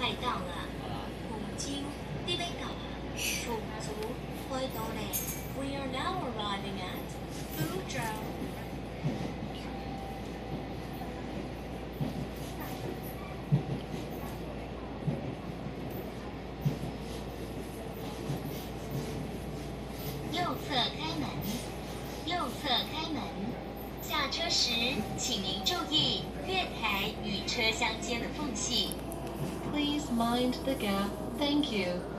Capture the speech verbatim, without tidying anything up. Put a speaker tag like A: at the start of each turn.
A: 快到了。古今呢邊度啊？腐竹去到嚟。We are now arriving at 福州。右侧开门，右侧开门。下车时，请您注意月台与车厢间的缝隙。Please mind the gap. Thank you.